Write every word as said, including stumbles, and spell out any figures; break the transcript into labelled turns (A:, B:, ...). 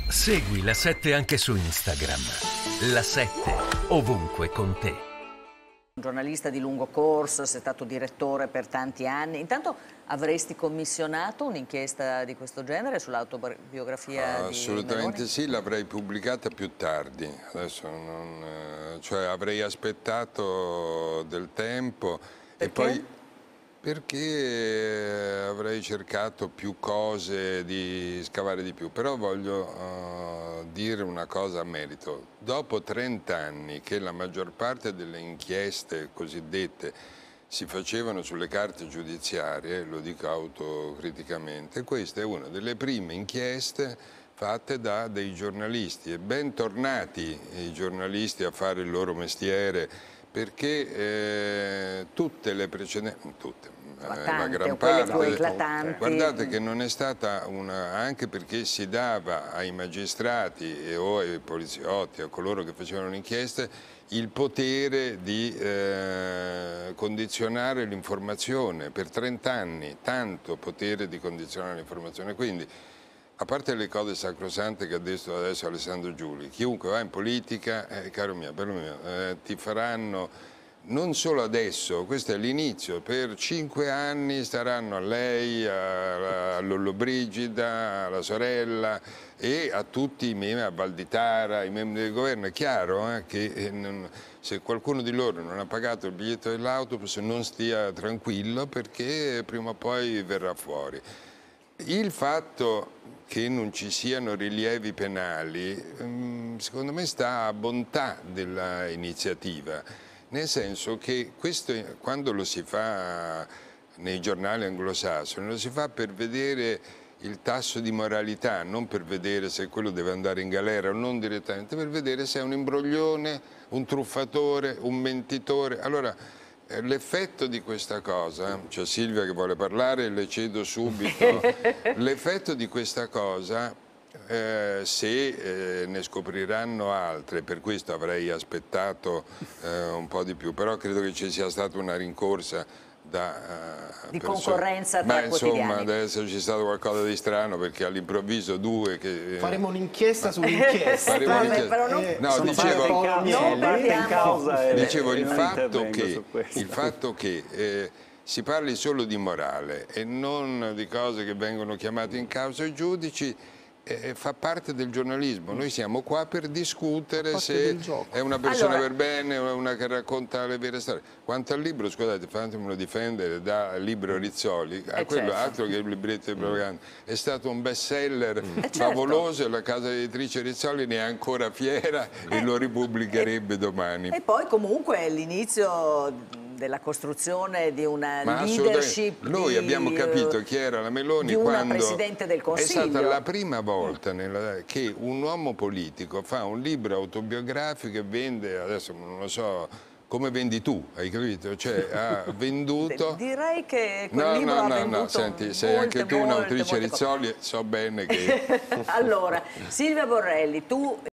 A: Segui La sette anche su Instagram. La sette, ovunque con te.
B: Un giornalista di lungo corso, sei stato direttore per tanti anni. Intanto avresti commissionato un'inchiesta di questo genere sull'autobiografia di
C: Assolutamente
B: Meloni?
C: sì, l'avrei pubblicata più tardi. Adesso non, eh, cioè avrei aspettato del tempo.
B: Perché?
C: E poi perché avrei cercato più cose, di scavare di più, però voglio uh, dire una cosa a merito. Dopo trent'anni che la maggior parte delle inchieste cosiddette si facevano sulle carte giudiziarie, lo dico autocriticamente, questa è una delle prime inchieste fatte da dei giornalisti, e bentornati i giornalisti a fare il loro mestiere, perché eh, tutte le precedenti, tutte, eh, la gran parte, guardate che non è stata una, anche perché si dava ai magistrati e, o ai poliziotti, a coloro che facevano le inchieste, il potere di eh, condizionare l'informazione per trent'anni, tanto potere di condizionare l'informazione, quindi a parte le cose sacrosante che ha detto adesso Alessandro Giuli, chiunque va in politica, eh, caro mio, bello mio, eh, ti faranno, non solo adesso, questo è l'inizio, per cinque anni staranno a lei, a, a Lollobrigida, alla sorella e a tutti i membri, a Valditara, i membri del governo. È chiaro eh, che eh, non, se qualcuno di loro non ha pagato il biglietto dell'autobus non stia tranquillo, perché prima o poi verrà fuori. Il fatto che non ci siano rilievi penali, secondo me sta a bontà dell'iniziativa, nel senso che questo, quando lo si fa nei giornali anglosassoni, lo si fa per vedere il tasso di moralità, non per vedere se quello deve andare in galera o non direttamente, per vedere se è un imbroglione, un truffatore, un mentitore. Allora, l'effetto di questa cosa, c'è Silvia che vuole parlare, le cedo subito, l'effetto di questa cosa, eh, se eh, ne scopriranno altre, per questo avrei aspettato eh, un po' di più, però credo che ci sia stata una rincorsa da,
B: uh, di concorrenza tra
C: Beh, insomma,
B: quotidiani.
C: deve esserci stato qualcosa di strano, perché all'improvviso due che... Eh,
D: faremo un'inchiesta sull'inchiesta.
C: Eh, no, dicevo, dicevo il fatto che, il fatto che eh, si parli solo di morale e non di cose che vengono chiamate in causa ai giudici, Eh, fa parte del giornalismo. Noi siamo qua per discutere se è una persona
B: allora,
C: per bene o una che racconta le vere storie. Quanto al libro, scusate, fatemelo difendere da Libro Rizzoli, a
B: eh
C: quello
B: certo.
C: altro che il libretto di propaganda, è stato un best seller
B: mm.
C: favoloso, e la casa editrice Rizzoli ne è ancora fiera eh. e lo ripubblicherebbe
B: e,
C: domani.
B: E poi comunque è l'inizio della costruzione di una Ma leadership.
C: Noi
B: di,
C: abbiamo capito chi era la Meloni
B: di una
C: quando
B: Presidente del Consiglio.
C: È stata la prima volta nella, che un uomo politico fa un libro autobiografico e vende, adesso non lo so, come vendi tu, hai capito? Cioè ha venduto...
B: Direi che quel
C: no,
B: libro
C: no,
B: ha
C: no,
B: venduto
C: no, senti, sei
B: molte,
C: anche tu
B: molte,
C: un'autrice
B: molte
C: Rizzoli, so bene che...
B: Allora, Silvia Borrelli, tu